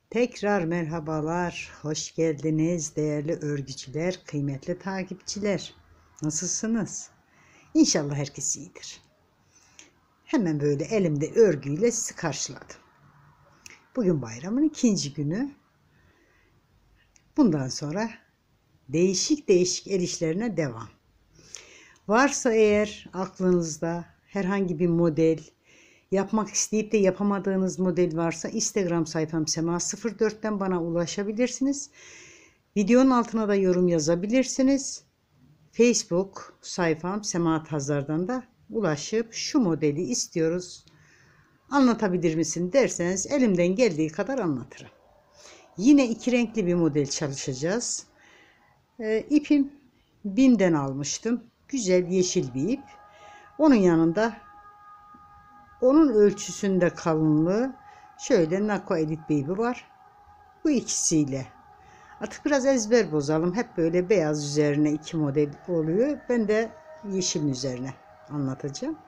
Tekrar merhabalar, hoş geldiniz değerli örgücüler, kıymetli takipçiler. Nasılsınız? İnşallah herkes iyidir. Hemen böyle elimde örgüyle sizi karşıladım. Bugün bayramın ikinci günü. Bundan sonra değişik el işlerine devam. Varsa eğer aklınızda herhangi bir model, yapmak isteyip de yapamadığınız model varsa Instagram sayfam Sema04'ten bana ulaşabilirsiniz. Videonun altına da yorum yazabilirsiniz. Facebook sayfam Sema Tazlar'dan da ulaşıp şu modeli istiyoruz, anlatabilir misin derseniz elimden geldiği kadar anlatırım. Yine iki renkli bir model çalışacağız. İpim BİM'den almıştım. Güzel yeşil bir ip. Onun yanında onun ölçüsünde kalınlığı şöyle Nako Elite Baby var. Bu ikisiyle. Artık biraz ezber bozalım. Hep böyle beyaz üzerine iki model oluyor. Ben de yeşilin üzerine anlatacağım.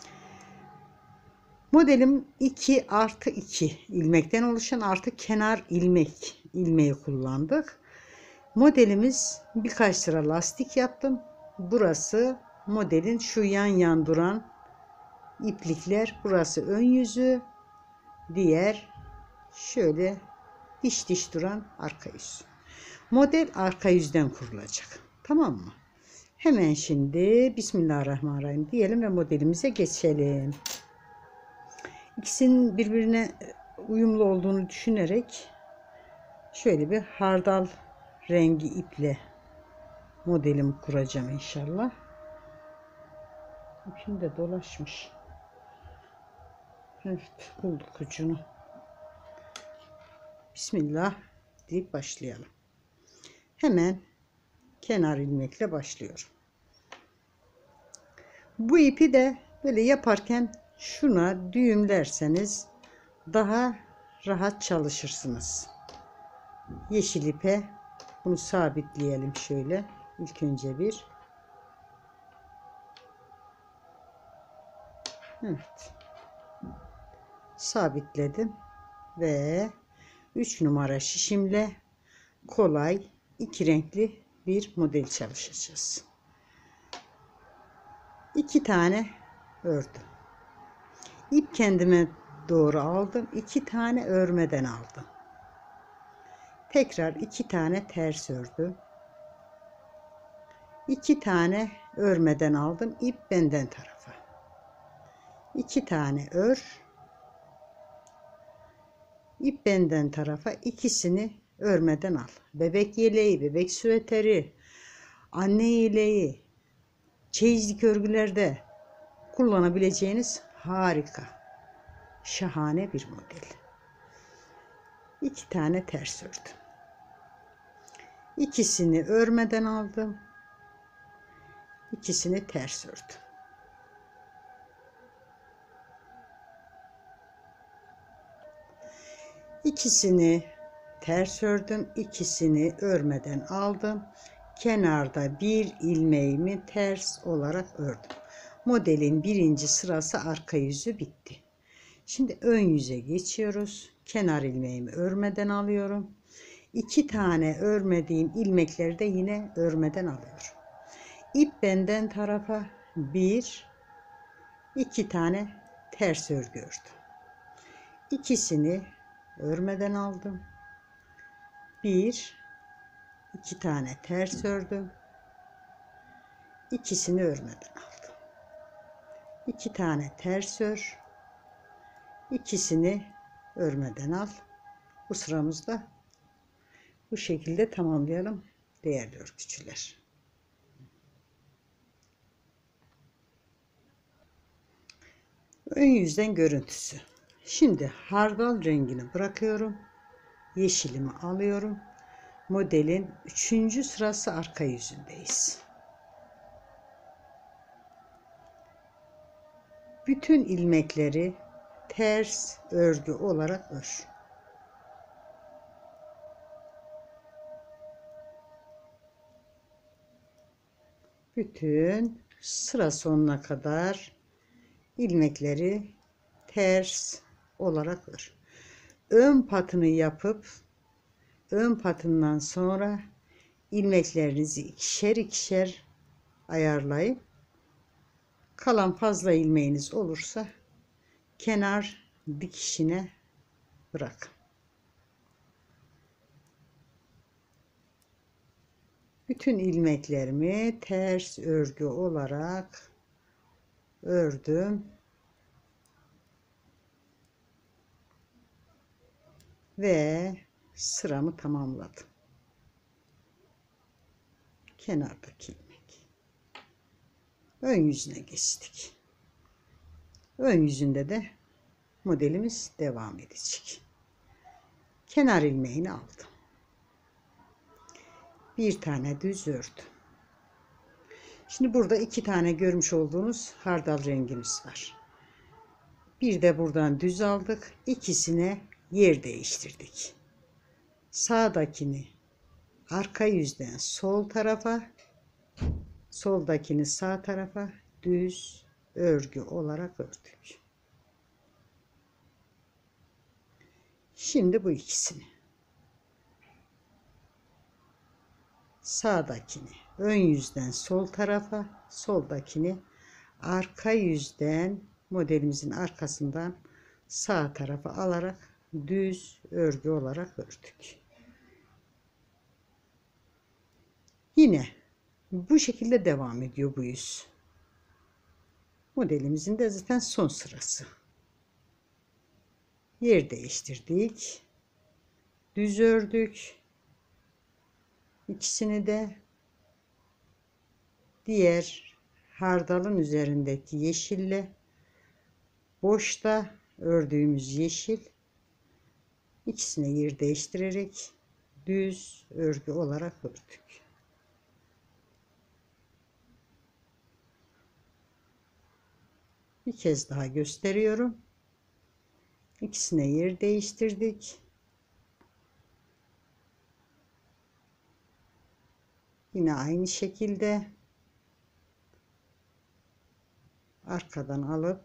Modelim 2+2 ilmekten oluşan artı kenar ilmeği kullandık. Modelimiz birkaç sıra lastik yaptım. Burası modelin şu yan duran iplikler. Burası ön yüzü. Diğer şöyle diş duran arka yüz. Model arka yüzden kurulacak. Tamam mı? Hemen şimdi Bismillahirrahmanirrahim diyelim ve modelimize geçelim. İkisinin birbirine uyumlu olduğunu düşünerek şöyle bir hardal rengi iple modelimi kuracağım inşallah. İpim de dolaşmış. Evet, bulduk ucunu. Bismillah deyip başlayalım. Hemen kenar ilmekle başlıyorum. Bu ipi de böyle yaparken şuna düğümlerseniz daha rahat çalışırsınız. Yeşil ipe bunu sabitleyelim şöyle. İlk önce bir. Evet. Sabitledim ve 3 numara şişimle kolay iki renkli bir model çalışacağız. 2 tane ördüm. İp kendime doğru aldım. 2 tane örmeden aldım. Tekrar 2 tane ters ördüm. 2 tane örmeden aldım. İp benden tarafa. 2 tane ör. İp benden tarafa, ikisini örmeden al. Bebek yeleği, bebek süveteri, anne yeleği, çeyizlik örgülerde kullanabileceğiniz harika, şahane bir model. 2 tane ters ördüm. İkisini örmeden aldım. İkisini ters ördüm. İkisini ters ördüm. İkisini örmeden aldım. Kenarda bir ilmeğimi ters olarak ördüm. Modelin birinci sırası arka yüzü bitti. Şimdi ön yüze geçiyoruz. Kenar ilmeğimi örmeden alıyorum. 2 tane örmediğim ilmekleri de yine örmeden alıyorum. İp benden tarafa 2 tane ters örgü ördüm. İkisini örmeden aldım. 2 tane ters ördüm. İkisini örmeden aldım. 2 tane ters ör. İkisini örmeden al. Bu sıramızda bu şekilde tamamlayalım değerli örgücüler. Ön yüzden görüntüsü. Şimdi hardal rengini bırakıyorum. Yeşilimi alıyorum. Modelin 3. sırası arka yüzündeyiz. Bütün ilmekleri ters örgü olarak ör. Bütün sıra sonuna kadar ilmekleri ters olarak ör. ön patını yapıp ön patından sonra ilmeklerinizi ikişer ikişer ayarlayıp kalan fazla ilmeğiniz olursa kenar dikişine bırakın. Bütün ilmeklerimi ters örgü olarak ördüm ve sıramı tamamladım. Kenardaki ilmek. Ön yüzüne geçtik. Ön yüzünde de modelimiz devam edecek. Kenar ilmeğini aldım. Bir tane düz ördüm. Şimdi burada iki tane görmüş olduğunuz hardal rengimiz var. Bir de buradan düz aldık. İkisine yer değiştirdik. Sağdakini arka yüzden sol tarafa, soldakini sağ tarafa düz örgü olarak ördük. Şimdi bu ikisini, sağdakini ön yüzden sol tarafa, soldakini arka yüzden modelimizin arkasından sağ tarafa alarak düz örgü olarak ördük. Yine bu şekilde devam ediyor bu yüz. Modelimizin de zaten son sırası. Yer değiştirdik. Düz ördük. İkisini de diğer hardalın üzerindeki yeşille boşta ördüğümüz yeşil, ikisine yer değiştirerek düz örgü olarak ördük. Bir kez daha gösteriyorum. İkisine yer değiştirdik. Yine aynı şekilde arkadan alıp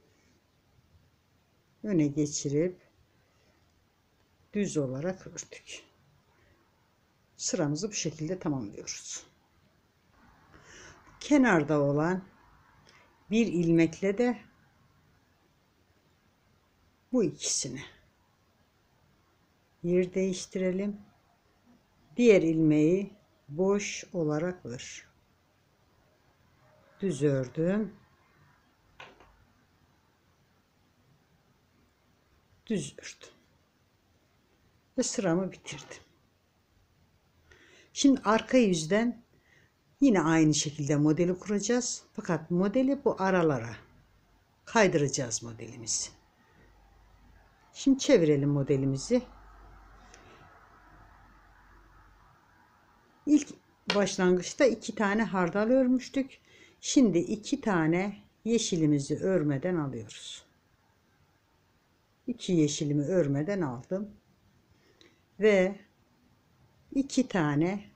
öne geçirip düz olarak ördük. Sıramızı bu şekilde tamamlıyoruz. Kenarda olan bir ilmekle de bu ikisini yer değiştirelim. Diğer ilmeği boş olarak ör. Düz ördüm. Düz ördüm. Ve sıramı bitirdim. Şimdi arka yüzden yine aynı şekilde modeli kuracağız. Fakat modeli bu aralara kaydıracağız modelimizi. Şimdi çevirelim modelimizi. İlk başlangıçta 2 tane hardal örmüştük. Şimdi 2 tane yeşilimizi örmeden alıyoruz. 2 yeşilimi örmeden aldım. Ve 2 tane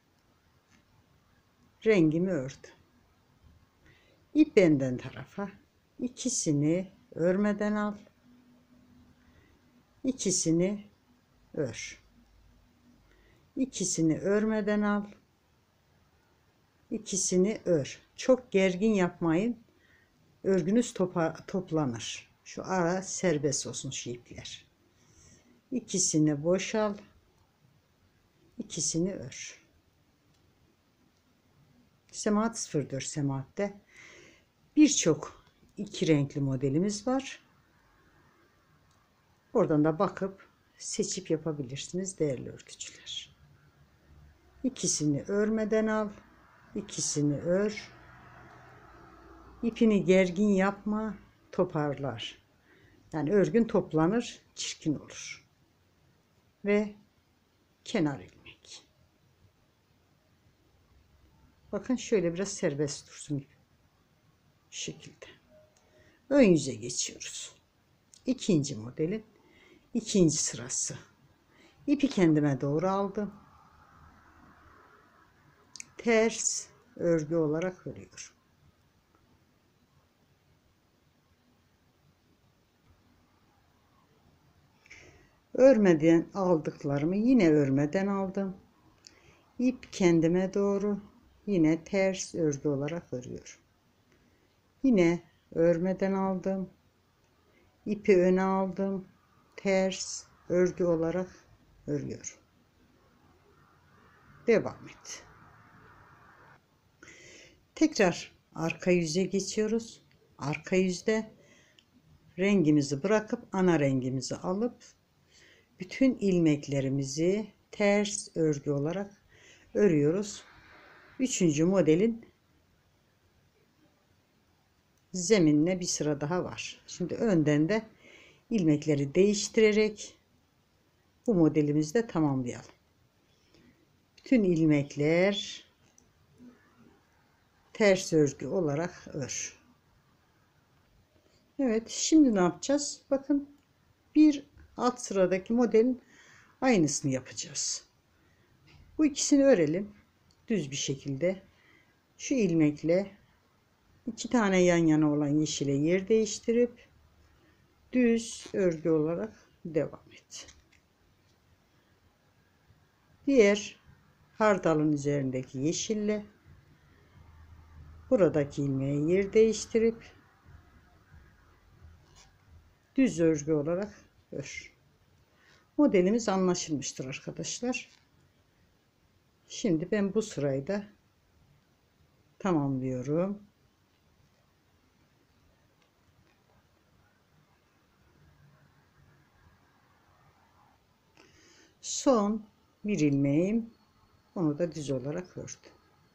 rengimi ördüm. İp benden tarafa ikisini örmeden al. İkisini ör. İkisini örmeden al. İkisini ör. Çok gergin yapmayın. Örgünüz toplanır. Şu ara serbest olsun şu ipler. İkisini boşal. İkisini ör. Semaat 04 semaatte birçok iki renkli modelimiz var. Oradan da bakıp seçip yapabilirsiniz değerli örgücüler. İkisini örmeden al. İkisini ör. İpini gergin yapma, toparlar. Yani örgün toplanır, çirkin olur. Ve kenar ilmek. Bakın şöyle biraz serbest dursun gibi. Şu şekilde. Ön yüze geçiyoruz. İkinci modelin ikinci sırası. İpi kendime doğru aldım. Ters örgü olarak örüyorum. Örmeden aldıklarımı yine örmeden aldım. İp kendime doğru yine ters örgü olarak örüyorum. Yine örmeden aldım. İpi öne aldım. Ters örgü olarak örüyorum. Devam et. Tekrar arka yüze geçiyoruz. Arka yüzde rengimizi bırakıp ana rengimizi alıp bütün ilmeklerimizi ters örgü olarak örüyoruz. Üçüncü modelin zeminine bir sıra daha var. Şimdi önden de ilmekleri değiştirerek bu modelimizi de tamamlayalım. Bütün ilmekler ters örgü olarak ör. Evet, şimdi ne yapacağız? Bakın, bir alt sıradaki modelin aynısını yapacağız. Bu ikisini örelim düz bir şekilde. Şu ilmekle iki tane yan yana olan yeşile yer değiştirip düz örgü olarak devam et. Diğer hardalın üzerindeki yeşille buradaki ilmeğe yer değiştirip düz örgü olarak ör. Modelimiz anlaşılmıştır arkadaşlar. Şimdi ben bu sırayı da tamamlıyorum. Son bir ilmeğim, onu da düz olarak ördüm.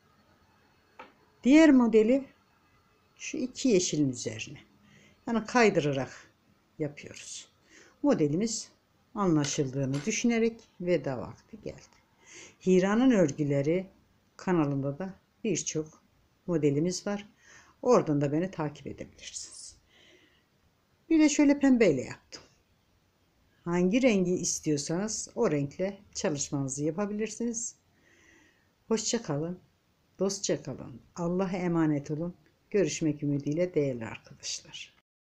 Diğer modeli şu iki yeşilin üzerine, yani kaydırarak yapıyoruz. Modelimiz anlaşıldığını düşünerek veda vakti geldi. Hira'nın örgüleri kanalında da birçok modelimiz var. Oradan da beni takip edebilirsiniz. Bir de şöyle pembeyle yaptım. Hangi rengi istiyorsanız o renkle çalışmanızı yapabilirsiniz. Hoşça kalın, dostça kalın. Allah'a emanet olun. Görüşmek ümidiyle değerli arkadaşlar.